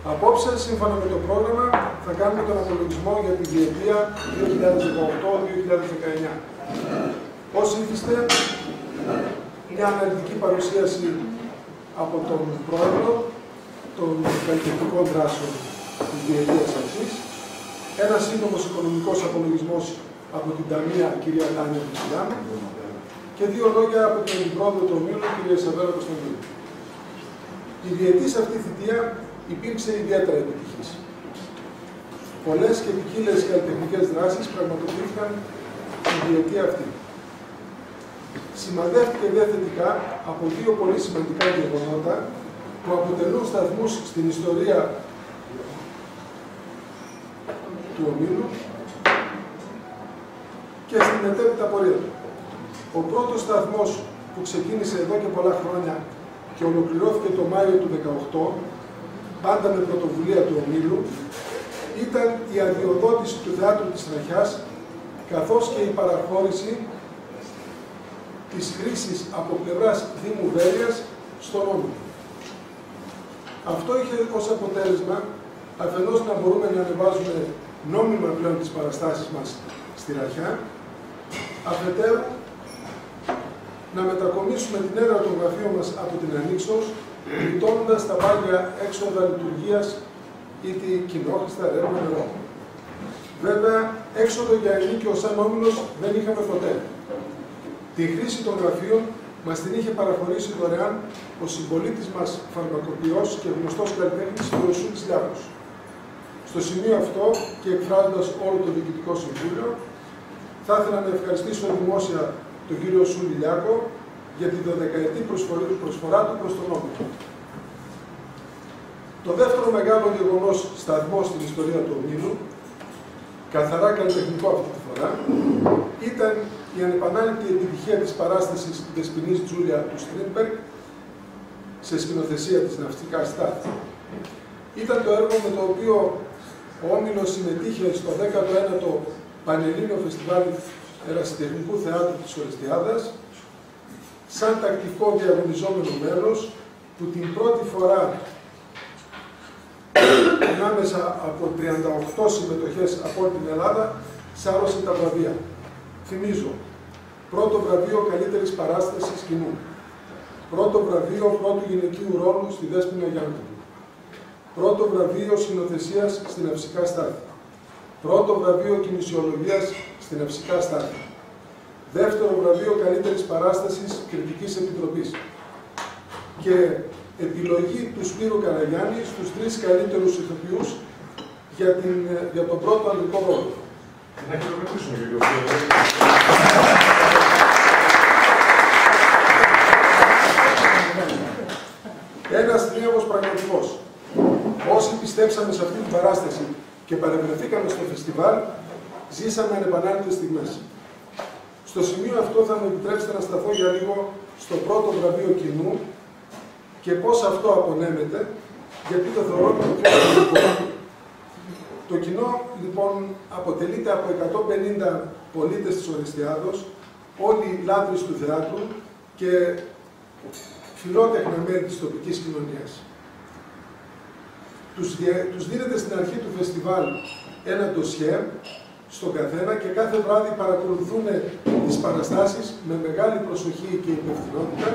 Απόψε, σύμφωνα με το πρόγραμμα, θα κάνουμε τον απολογισμό για τη διετία 2018-2019. Ως ήθιστε, μια αναλυτική παρουσίαση από τον Πρόεδρο των καλλιτεχνικών δράσεων της διετίας αυτής, ένας σύντομος οικονομικός απολογισμός από την Ταμεία κυρία Τάνια Βουσιλάνου και δύο λόγια από τον Πρόεδρο του Ομίλου, κυρία Ισαβέλα Κωνσταντίνου. Η διετής αυτή θητεία υπήρξε ιδιαίτερα επιτυχής. Πολλές και ποικίλες καλλιτεχνικές δράσεις πραγματοποιήθηκαν στη διετία αυτή. Σημαδεύτηκε δε θετικά από δύο πολύ σημαντικά γεγονότα που αποτελούν σταθμούς στην ιστορία του Ομίλου και στην μετέπειτα πορεία του. Ο πρώτος σταθμός που ξεκίνησε εδώ και πολλά χρόνια και ολοκληρώθηκε το Μάιο του 2018, πάντα με πρωτοβουλία του Ομίλου, ήταν η αδειοδότηση του Θεάτρου της Τραχιάς, καθώς και η παραχώρηση της χρήσης από πλευράς Δήμου Βέρειας στον Όμιλο. Αυτό είχε ως αποτέλεσμα αφενός να μπορούμε να ανεβάζουμε νόμιμα πλέον τις παραστάσεις μας στη Ραχιά, αφετέρου να μετακομίσουμε την έδρα των γραφείων μας από την Ανοίξος, γλιτώνοντας τα πάγια έξοδα λειτουργίας ή τη κοινόχρηστα ρεύμα νερό. Βέβαια, έξοδο για ενίκιο σαν Όμιλος δεν είχαμε ποτέ. Τη χρήση των γραφείων μας την είχε παραχωρήσει δωρεάν ο συμπολίτης μας φαρμακοποιός και γνωστός καλλιτέχνης ο Ιωσούλης Λιάκος. Στο σημείο αυτό και εκφράζοντας όλο το Διοικητικό Συμβούλιο, θα ήθελα να ευχαριστήσω δημόσια τον κύριο Ιωσούλη Λιάκο για την 12η προσφορά του προς τον Όμιλο. Το δεύτερο μεγάλο γεγονός σταθμό στην ιστορία του Ομίλου, καθαρά καλλιτεχνικό αυτή τη φορά, ήταν η ανεπανάληπτη επιτυχία της παράστασης Δεσποινής Τζούλια του Στρίνμπεργκ σε σκηνοθεσία της Ναυτικά Στάθη. Ήταν το έργο με το οποίο ο Όμιλος συμμετείχε στο 19ο Πανελλήνιο Φεστιβάλ Ερασιτεχνικού Θεάτρου της Ορεστιάδας, σαν τακτικό διαγωνιζόμενο μέλος που την πρώτη φορά ανάμεσα από 38 συμμετοχές από όλη την Ελλάδα σάρωσε τα βραβεία. Θυμίζω, πρώτο βραβείο καλύτερης παράστασης κοινού, πρώτο βραβείο πρώτου γυναικείου ρόλου στη Δέσποινα Γιάννη, πρώτο βραβείο σκηνοθεσίας στην Ναυτικά Στάθη, πρώτο βραβείο κινησιολογίας στην Ναυτικά Στάθη, δεύτερο βραβείο καλύτερης παράστασης Κριτικής Επιτροπής και επιλογή του Σπύρου Καραγιάννη στους 3 καλύτερους ηθοποιούς για τον πρώτο ανδρικό ρόλο. Να χειροκροτήσουμε και Ένας θρίαμβος πραγματικός. Όσοι πιστέψαμε σε αυτή την παράσταση και παρευρεθήκαμε στο φεστιβάλ, ζήσαμε ανεπανάληπτες στιγμές. Στο σημείο αυτό θα μου επιτρέψετε να σταθώ για λίγο στο πρώτο βραβείο κοινού και πώς αυτό απονέμεται, γιατί το θεωρώ το πιο σημαντικό. Το κοινό, λοιπόν, αποτελείται από 150 πολίτες της Ορεστιάδος, όλοι λάτρεις του θεάτρου και φιλότεχνα μέλη της τοπικής κοινωνίας. Τους δίνεται στην αρχή του φεστιβάλ ένα ντοσιέ στον καθένα και κάθε βράδυ παρακολουθούν τις παραστάσεις με μεγάλη προσοχή και υπευθυνότητα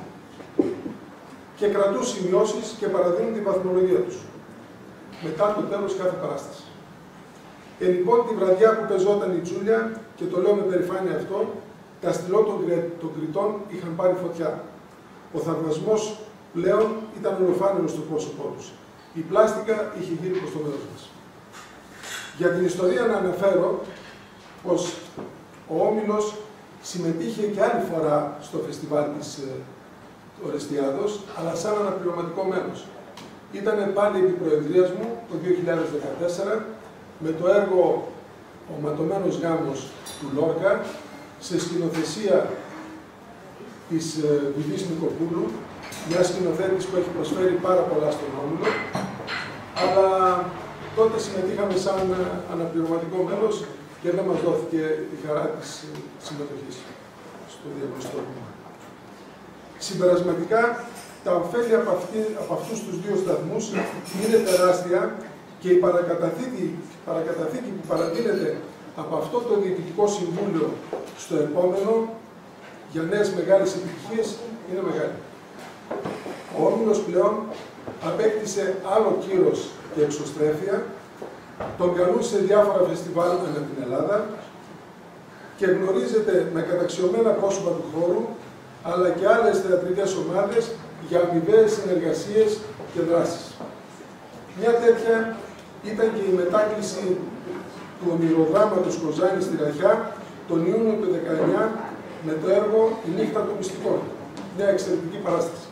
και κρατούν σημειώσεις και παραδίνουν την βαθμολογία τους μετά το τέλος κάθε παράσταση. Λοιπόν, τη βραδιά που πεζόταν η Τζούλια, και το λέω με περηφάνεια αυτό, τα στυλό των κριτών είχαν πάρει φωτιά. Ο θαυμασμός πλέον ήταν ολοφάνερος στο πρόσωπό τους. Η πλάστικα είχε γύρει προς το μέρος μας. Για την ιστορία να αναφέρω πως ο Όμιλος συμμετείχε και άλλη φορά στο φεστιβάλ της Ορεστιάδος, αλλά σαν αναπληρωματικό μέλος. Ήταν πάλι επί προεδρίας μου το 2014 με το έργο «Ο ματωμένος γάμος» του Λόρκα σε σκηνοθεσία της Βουδής Νικοπούλου, μια σκηνοθέτης που έχει προσφέρει πάρα πολλά στον Όμιλο, αλλά τότε συμμετείχαμε σαν αναπληρωματικό μέλος και δεν μας δόθηκε η χαρά της συμμετοχής στο διαγωνιστικό. Συμπερασματικά, τα ωφέλη από αυτούς τους δύο σταθμούς είναι τεράστια και η παρακαταθήκη που παρατείνεται από αυτό το Διοικητικό Συμβούλιο στο επόμενο για νέες μεγάλες επιτυχίες είναι μεγάλη. Ο Όμιλος πλέον απέκτησε άλλο κύρος και εξωστρέφεια, τον καλούν σε διάφορα φεστιβάλ ανά την Ελλάδα και γνωρίζεται με καταξιωμένα πρόσωπα του χώρου, αλλά και άλλες θεατρικές ομάδες για αμοιβαίες συνεργασίες και δράσεις. Μια τέτοια ήταν και η μετάκληση του ονειροδράματος Κοζάνη στη Ραχιά τον Ιούνιο του 19 με το έργο «Η νύχτα των μυστικών», μια εξαιρετική παράσταση.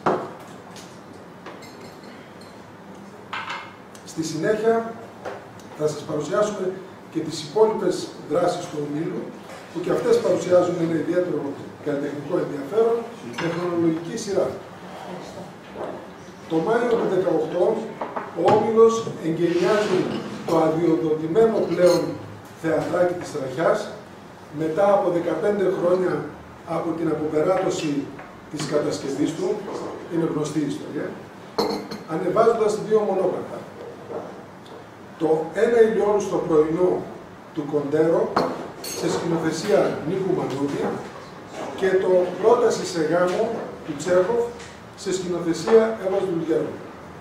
Στη συνέχεια θα σας παρουσιάσουμε και τις υπόλοιπες δράσεις του ομίλου, που και αυτές παρουσιάζουν ένα ιδιαίτερο καλλιτεχνικό ενδιαφέρον με χρονολογική σειρά. Το Μάιο του 2018 ο Όμιλος εγκαινιάζει το αδειοδοτημένο πλέον θεατράκι της Ραχιάς μετά από 15 χρόνια από την αποπεράτωση της κατασκευής του, είναι γνωστή η ιστορία, ανεβάζοντας δύο μονόπλατα. Το Ένα ηλιόλου στο πρωινό του Κοντέρο, σε σκηνοθεσία Νίκου Μανούδη, και το Πρόταση σε γάμο του Τσέχοφ, σε σκηνοθεσία Εύας Δουλγέρου.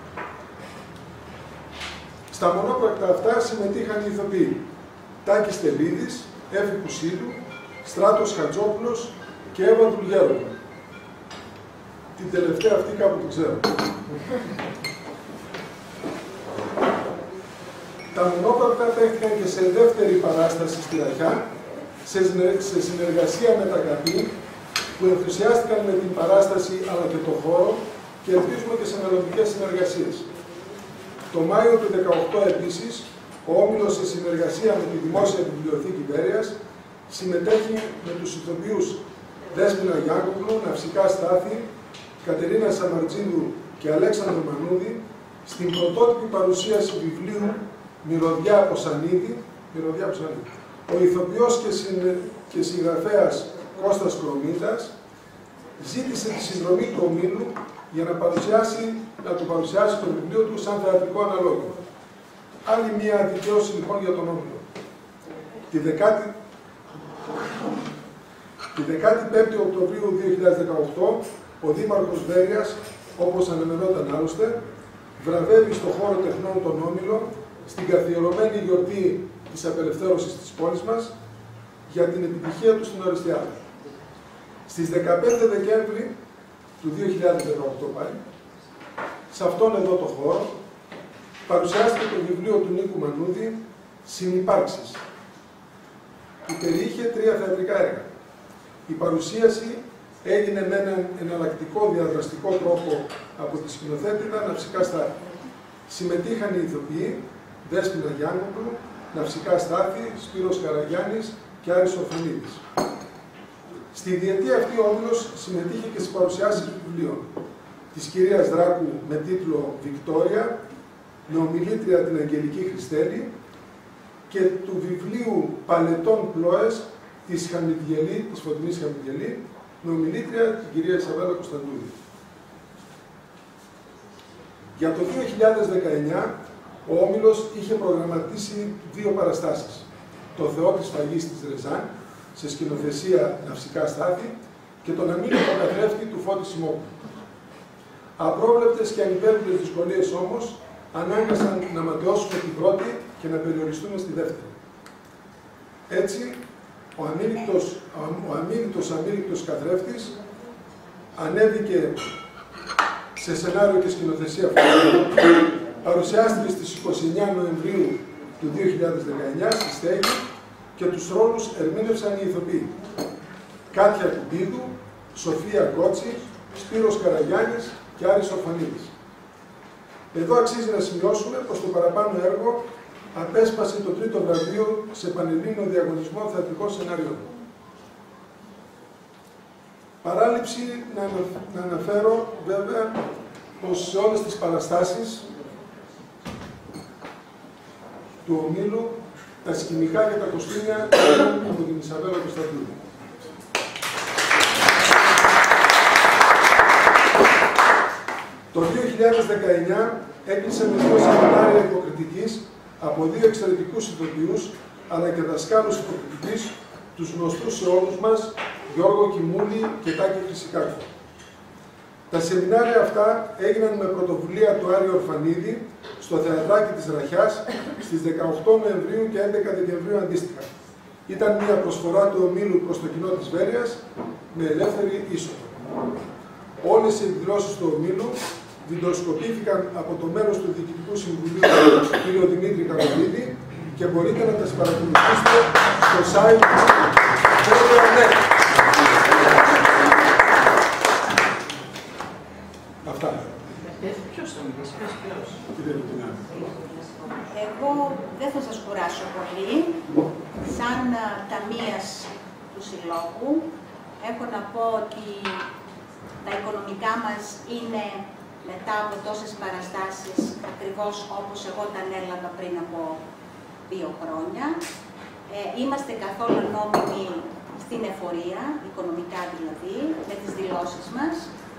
Στα μονόπλακτα αυτά συμμετείχαν οι ηθοποιοί Τάκης Τελίδης, Έφη Κουσίλου, Στράτος Χατζόπουλος και Εύα Δουλγέρου. Την τελευταία αυτή κάπου την ξέρω. Τα μονόπλακτα παίχτηκαν και σε δεύτερη παράσταση στη Ραχιά, σε συνεργασία με τα ΚΑΠΗ, που ενθουσιάστηκαν με την παράσταση αλλά και το χώρο και ελπίζουμε και σε μελλοντικές συνεργασίες. Το Μάιο του 2018 επίσης, ο Όμιλος σε συνεργασία με τη Δημόσια Βιβλιοθήκη Βέρειας συμμετέχει με τους ηθοποιούς Δέσποινα Γιάκοπλου, Ναυσικά Στάθη, Κατερίνα Σαμαρτζίδου και Αλέξανδρο Μανούδη στην πρωτότυπη παρουσίαση βιβλίου Μυρωδιά από Σανίδη. Ο ηθοποιός και συγγραφέας Κώστας Κρομίτας ζήτησε τη συνδρομή του ομίλου για να το παρουσιάσει το βιβλίο του σαν θεατρικό αναλόγιο. Άλλη μία δικαίωση λοιπόν για τον όμιλο. Τη 15η Οκτωβρίου 2018 ο Δήμαρχος Βέρειας, όπως αναμενόταν άλλωστε, βραβεύει στο χώρο τεχνών τον Όμιλο στην καθιερωμένη γιορτή της απελευθέρωσης της πόλης μας για την επιτυχία του στην Οριστιάδα. Στις 15 Δεκέμβρη του 2018 πάλι, σε αυτόν εδώ το χώρο, παρουσιάστηκε το βιβλίο του Νίκου Μανούδη «Συνυπάρξεις», που περιείχε 3 θεατρικά έργα. Η παρουσίαση έγινε με έναν εναλλακτικό διαδραστικό τρόπο από τη σκηνοθέτηδα Ναυσικά Στάθη. Συμμετείχαν οι ηθοποιοί Δέσποινα Γιάννοπλου, Ναυσικά Στάθη, Σπύρος Καραγιάννης και Άρης Ορφανίδης. Στη διετία αυτή ο Όμιλος συμμετείχε και στις παρουσιάσεις βιβλίων της κυρίας Δράκου με τίτλο «Βικτόρια», με ομιλήτρια την Αγγελική Χριστέλη, και του βιβλίου «Παλετών Πλώες» της Φωτεινής Χαμιδιελή, με ομιλήτρια την κυρία Ισαβέλα Κωνσταντούλη. Για το 2019, ο Όμιλος είχε προγραμματίσει 2 παραστάσεις. Το Θεό της Φαγής της Ρεζάν, σε σκηνοθεσία Ναυσικά Στάθη, και τον αμήλικο καθρέφτη του Φώτη Σιμόπουλου. Απρόβλεπτες και ανυπέρβλητες δυσκολίες όμως ανάγκασαν να ματαιώσουμε την πρώτη και να περιοριστούμε στη δεύτερη. Έτσι, ο αμήλικτος καθρέφτης ανέβηκε σε σενάριο και σκηνοθεσία φωτογραφία, παρουσιάστηκε στις 29 Νοεμβρίου του 2019 στη Στέγη και τους ρόλους ερμήνευσαν οι ηθοποιοί Κάτια Κουμπίδου, Σοφία Κότσι, Σπύρος Καραγιάννης και Άρης Ορφανίδης. Εδώ αξίζει να σημειώσουμε πως το παραπάνω έργο απέσπασε το 3ο βραβείο σε πανελλήνιο διαγωνισμό θεατρικών σενάριων. Παράληψη να αναφέρω βέβαια πως σε όλες τις παραστάσεις του ομίλου τα σκηνικά και τα κοστούμια ήταν από την Ισαβέλα Κωνσταντούλη. Το 2019 έκλεισε με 2 σεμινάρια υποκριτικής από 2 εξαιρετικούς ηθοποιούς, αλλά και δασκάλους υποκριτικής, τους γνωστούς σε όλους μας, Γιώργο Κιμούλη και Τάκη Χρυσικάκη. Τα σεμινάρια αυτά έγιναν με πρωτοβουλία του Άρη Ορφανίδη στο Θεατράκι της Ραχιάς στις 18 Νοεμβρίου και 11 Δεκεμβρίου αντίστοιχα. Ήταν μια προσφορά του ομίλου προς το κοινό της Βέρειας με ελεύθερη είσοδο. Όλες οι εκδηλώσεις του ομίλου βιντεοσκοπήθηκαν από το μέλος του Διοικητικού Συμβουλίου κ. Δημήτρη Καρολίδη και μπορείτε να τις παρακολουθήσετε στο site της Βέρεια.net. Αυτά. Ποιος θα μιλήσει, ποιος. Εγώ δεν θα σας κουράσω πολύ. Σαν ταμείας του Συλλόγου, έχω να πω ότι τα οικονομικά μας είναι μετά από τόσες παραστάσεις ακριβώς όπως εγώ τα ανέλαβα πριν από 2 χρόνια. Είμαστε καθόλου νόμιμοι στην εφορία, οικονομικά δηλαδή, με τις δηλώσεις μας.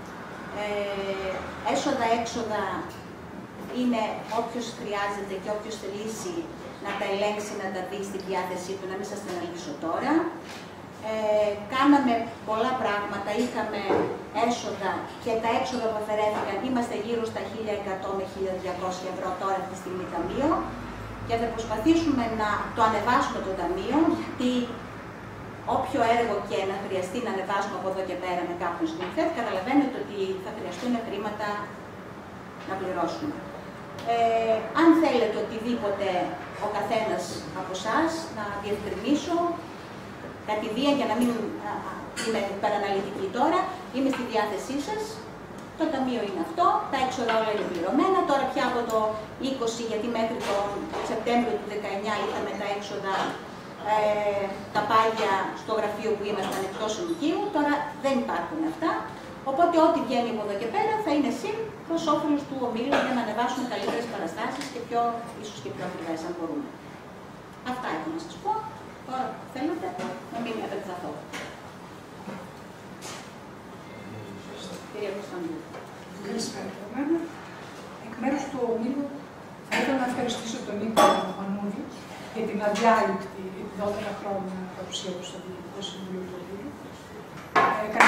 Έσοδα-έξοδα είναι όποιος χρειάζεται και όποιος θελήσει να τα ελέγξει, να τα δει στη διάθεσή του, να μην σας τα αναλύσω τώρα. Κάναμε πολλά πράγματα, είχαμε έσοδα και τα έξοδα που αφαιρέθηκαν, είμαστε γύρω στα 1.100 με 1.200 ευρώ τώρα αυτή τη στιγμή ταμείο και θα προσπαθήσουμε να το ανεβάσουμε το ταμείο, γιατί όποιο έργο και να χρειαστεί να ανεβάσουμε από εδώ και πέρα με κάποιον σκηνοθέτη, καταλαβαίνετε ότι θα χρειαστούν χρήματα να πληρώσουμε. Αν θέλετε οτιδήποτε ο καθένας από εσάς να διευκρινίσω, κατηδίαν για να μην είμαι παραναλυτική τώρα, είμαι στη διάθεσή σας. Το ταμείο είναι αυτό, τα έξοδα όλα είναι πληρωμένα. Τώρα πια από το 20, γιατί μέχρι το Σεπτέμβριο του 19 είχαμε τα έξοδα, τα πάγια στο γραφείο που ήμασταν εκτός ενοικίου, τώρα δεν υπάρχουν αυτά. Οπότε ό,τι βγαίνει από εδώ και πέρα θα είναι συν προς όφελος του ομίλου για να ανεβάσουμε καλύτερες παραστάσεις και ίσως και πιο ακριβές αν μπορούμε. Αυτά έχω να σας πω. Τώρα θέλετε να μην επεκταθώ. Κυρία Κωνσταντίνου. Καλησπέρα από μένα. Εκ μέρους του ομίλου θα ήθελα να ευχαριστήσω τον Νίκο Μανούλη για την αδιάλειπτη 12 χρόνια παρουσία του στο Διοικητικό Συμβούλιο του ομίλου. Έκανε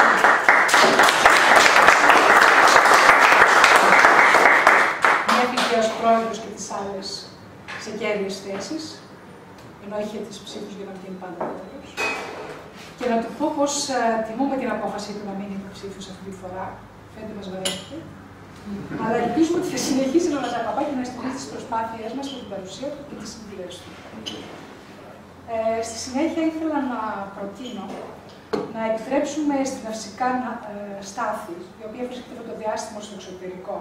μια θητεία ως πρόεδρος και τις άλλες σε κέρδιες θέσεις, ενώ είχε τις ψήφους για να γίνει πάντα πρόεδρος. Και να του πω πως τιμούμε την απόφαση του να μην είναι υποψήφιος αυτή τη φορά. Φαίνεται μας βαρέθηκε. Αλλά ελπίζουμε ότι θα συνεχίσει να μας αγαπάει και να στηρίζει τις προσπάθειές μας με την παρουσία του και τις συμβουλές του. Στη συνέχεια ήθελα να προτείνω να επιτρέψουμε στην Ναυσικά Στάθη, η οποία βρίσκεται αυτό το διάστημα στο εξωτερικό,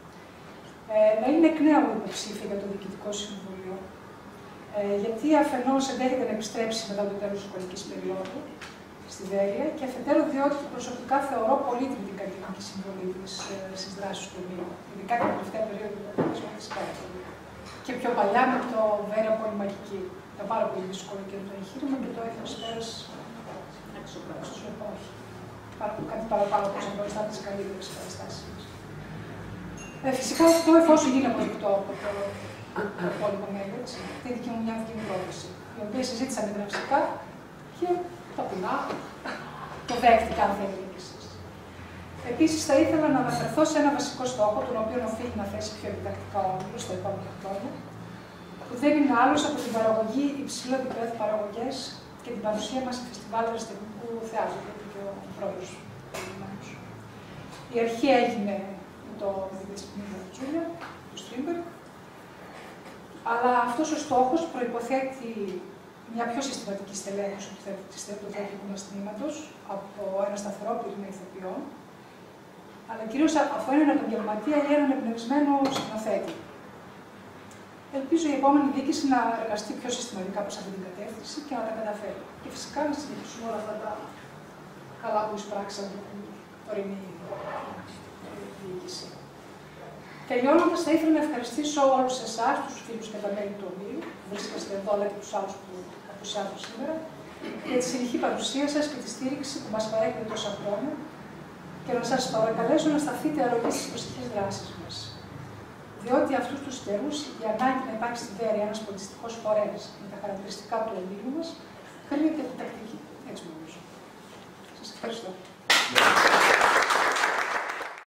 να είναι εκ νέου υποψήφια για το Διοικητικό Συμβούλιο. Γιατί αφενός ενδέχεται να επιστρέψει μετά το τέλος της σχολικής περίοδου στη Βέρεια και αφετέρου διότι προσωπικά θεωρώ πολύτιμη την καλλιτεχνική συμβολή της στις δράσεις του ομίλου. Ειδικά την τελευταία περίοδο της Βέρειας και πιο παλιά με το Βέρεια Πολυμαγική. Ήταν πάρα πολύ δύσκολο και το εγχείρημα και το έφερε πέρας στους επόμενους. Κάτι παραπάνω από μπροστά από τις καλύτερες παραστάσεις μας. Φυσικά αυτό εφόσον γίνει αποδεικτό από το υπόλοιπο μέλη, αυτή η δική μου μια δική πρόταση, η οποία συζήτησα με την Ναυσικά και ταπεινά το δέχτηκα, αν θέλετε κι εσείς. Επίσης, θα ήθελα να αναφερθώ σε ένα βασικό στόχο, τον οποίο οφείλει να θέσει πιο επιτακτικά ο όμιλος στα επόμενα χρόνια, που δεν είναι άλλος από την παραγωγή υψηλού επίπεδου παραγωγές και την παρουσία μας σε φεστιβάλ αριστεχνικού θεάτρου, που είπε και ο πρόεδρος προηγουμένως. Η αρχή έγινε με το Δεσποινίδα Τζούλια, του Στρίμπεργκ, αλλά αυτός ο στόχος προϋποθέτει μια πιο συστηματική στελέχωση του θεατρικού μας τμήματος από ένα σταθερό πυρήνα ηθοποιών, αλλά κυρίως από έναν επαγγελματία ή έναν εμπνευσμένο σκηνοθέτη. Ελπίζω η επόμενη διοίκηση να εργαστεί πιο συστηματικά προς αυτή την κατεύθυνση και να τα καταφέρει. Και φυσικά να συνεχίσουμε όλα αυτά τα καλά που εισπράξαν την τωρινή διοίκηση. Τελειώνοντας, θα ήθελα να ευχαριστήσω όλους εσάς, τους φίλους και τα μέλη του ομίλου, που βρίσκεστε εδώ, αλλά και τους άλλους που απουσιάζουν σήμερα, για τη συνεχή παρουσία σας και τη στήριξη που μας παρέχετε τόσα χρόνια και να σας παρακαλέσω να σταθείτε αρρωγή στις προσεχείς δράσεις μας. Διότι αυτούς τους καιρούς η ανάγκη να υπάρχει στην Βέρεια ένας πολιτιστικός φορέας με τα χαρακτηριστικά του ομίλου μας κρίνεται επιτακτική. Έτσι νομίζω. Σας ευχαριστώ.